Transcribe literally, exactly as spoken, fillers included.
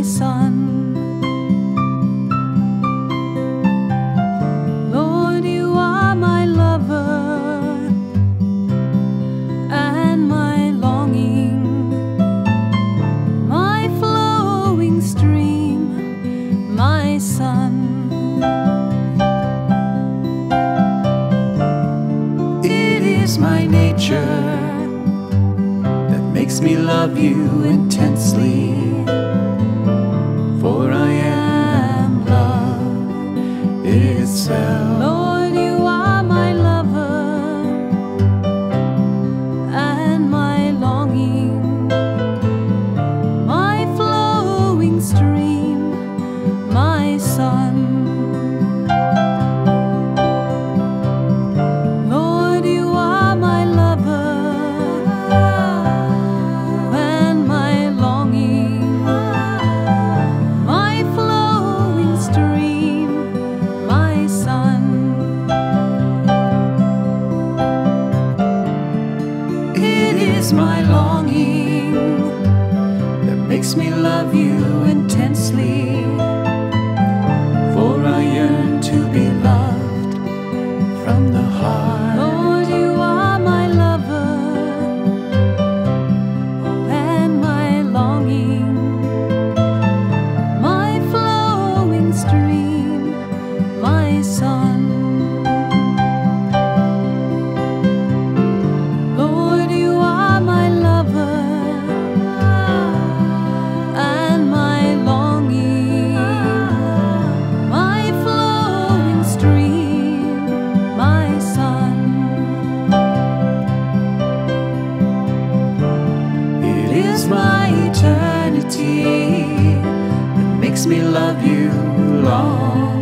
Son. Lord, you are my lover and my longing, my flowing stream, my Son. It is my nature that makes me love you intensely, for I am love itself. Lord, you are my lover and my longing, my flowing stream, my Son. Lord, you are my lover and my longing, my flowing stream, my Son. It is my longing that makes me love you intensely, for I yearn to be loved from the heart. Lord, you are my lover and my longing, my flowing stream, my Son. Lord, you are my lover and my longing, my flowing stream, my Son. It is my eternity that makes me love you long.